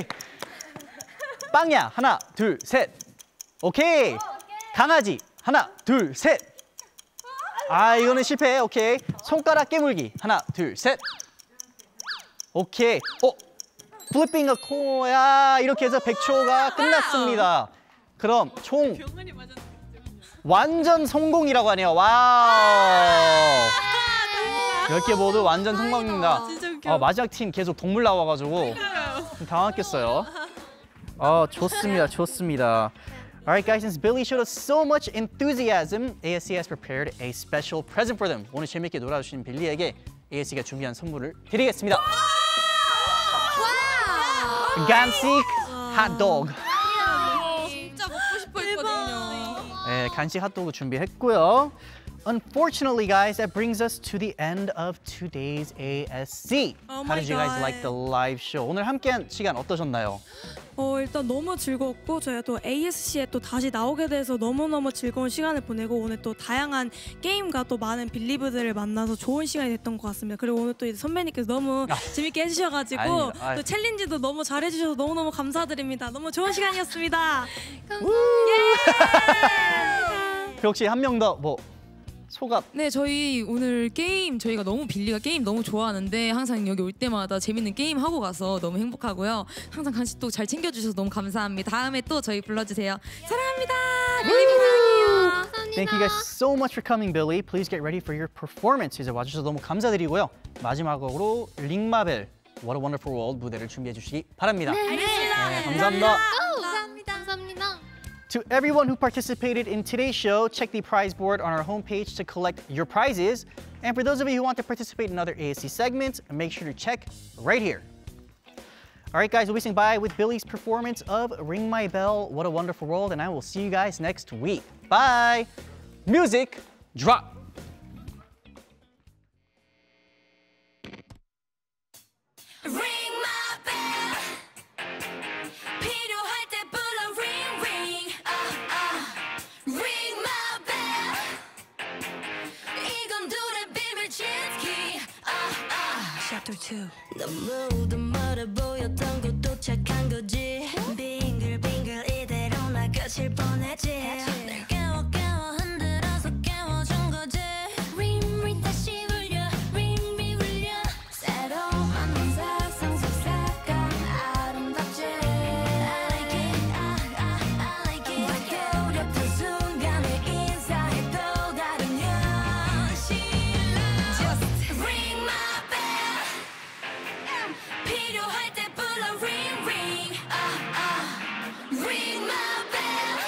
빵야 하나 둘 셋. 오케이. 강아지 하나 둘 셋. 아 이거는 실패. 오케이. 손가락 깨물기 하나 둘 셋. 오케이. 어 플리핑 어 코야 이렇게 해서 백 초가 끝났습니다. 그럼 총 완전 성공이라고 하네요. 와우. 열 개 모두 완전 성공입니다. 어, 마지막 팀 계속 동물 나와가지고 좀 당황했겠어요. 어 좋습니다, 좋습니다. Alright guys, since Billy showed us so much enthusiasm, 에이에스씨 has prepared a special present for them. 오늘 재밌게 놀아주신 빌리에게 에이에스씨가 준비한 선물을 드리겠습니다. 간식 핫도그. 진짜 먹고 싶어 했거든요. 네, 간식 핫도그 준비했고요. Unfortunately, guys, that brings us to the end of today's 에이에스씨. Oh How did you guys God. like the live show? 오늘 함께한 시간 어떠셨나요? 어, 일단 너무 즐거웠고 저희가 또 에이에스씨에 또 다시 나오게 돼서 너무너무 즐거운 시간을 보내고 오늘 또 다양한 게임과 또 많은 빌리브들을 만나서 좋은 시간이 됐던 것 같습니다. 그리고 오늘 또 이제 선배님께서 너무 아, 재밌게 해주셔가지고 아닙니다. 아유. 또 챌린지도 너무 잘해주셔서 너무너무 감사드립니다. 너무 좋은 시간이었습니다. 혹시 한 명 더 뭐 소감? 네, 저희 오늘 게임 저희가 너무 빌리가 게임 너무 좋아하는데 항상 여기 올 때마다 재밌는 게임 하고 가서 너무 행복하고요. 항상 간식도 잘 챙겨주셔서 너무 감사합니다. 다음에 또 저희 불러주세요. 사랑합니다. 빌리 사랑해요. Thank you guys so much for coming, Billy. Please get ready for your performance. 이제 와주셔서 너무 감사드리고요. 마지막으로 링마벨 What a Wonderful World 무대를 준비해 주시기 바랍니다. 네, 알겠습니다. 네, 감사합니다. 감사합니다. 감사합니다. To everyone who participated in today's show, check the prize board on our homepage to collect your prizes. And for those of you who want to participate in other 에이에스씨 segments, make sure to check right here. All right, guys, we'll be saying bye with Billy's performance of Ring My Bell, What a Wonderful World, and I will see you guys next week. Bye! Music drop! Chapter two. 너무 멀어 보였던 것도 착한 거지. 빙글빙글 이대로 나가실 뻔했지. 날 깨워 깨워 흔들어서 깨워준 거지. Ring ring 다시 울려 ring ring 울려. 새로 만난 세상 속삭아 아름답지. I like it, I, I, I like it. 밝게 어렵던 순간에 인사해 또 다른 현실. Just ring my 필요할 때 불러 ring ring 아, 아. Ring my bell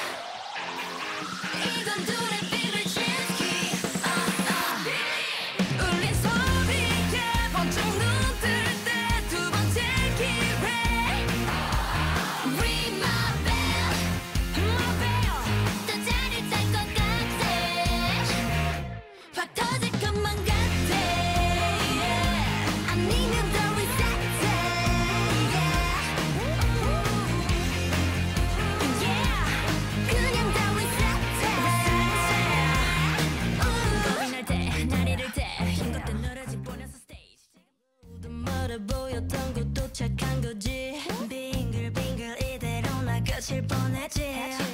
이건 둘의 비밀 지키 아, 아. 울린 소리에 번쩍 눈 뜰 때 두 번째 기회 Ring my bell my bell 또 짜릿할 것 같아 확 터질 것만 같아 아니면 더 보였던 것도 착한 거지 빙글빙글 이대로 나가실 뻔했지